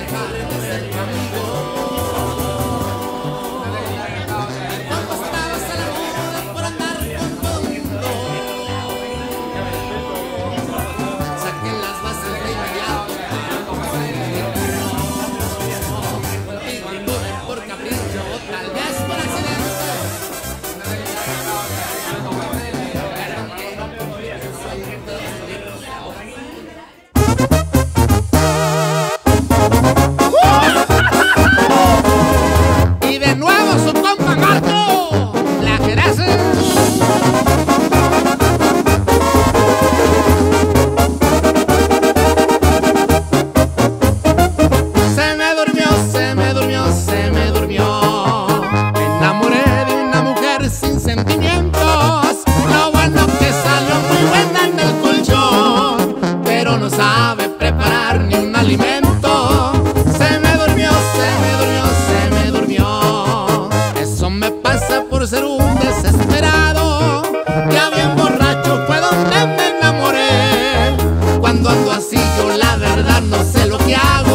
Sabe preparar ni un alimento. Se me durmió, se me durmió, se me durmió. Eso me pasa por ser un desesperado. Ya bien borracho fue donde me enamoré. Cuando ando así yo la verdad no sé lo que hago.